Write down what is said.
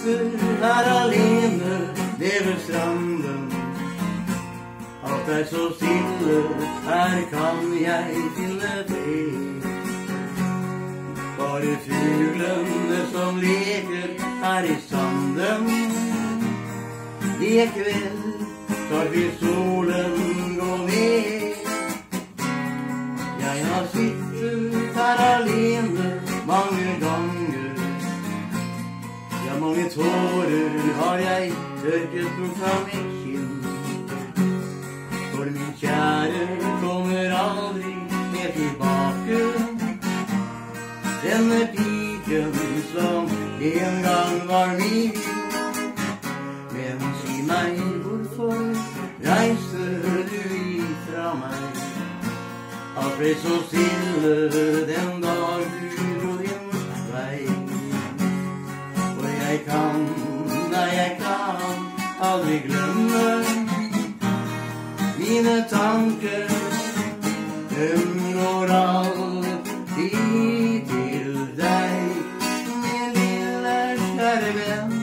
sitter her alene nede ved stranden. Alt er så stille, her kan jeg finne deg. Bare fuglene som leker her i sanden. I kveld skal vi solen gå ned. Jeg har sittet her alene mange ganger. Ja, mange tårer har jeg tørket bort fra mitt kinn. For min kjære kommer aldri mer tilbake. Denne piken som en gang var min. Men si meg, hvorfor reiser du ifra meg? Alt ble så stille den dag du dro din vei. For jeg kan aldri glemme mine tanker. Går alltid til deg, min lille kjære venn.